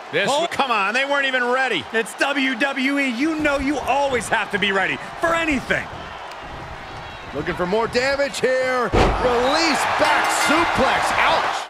Come on, they weren't even ready. It's WWE. You know you always have to be ready for anything. Looking for more damage here. Release back suplex. Ouch.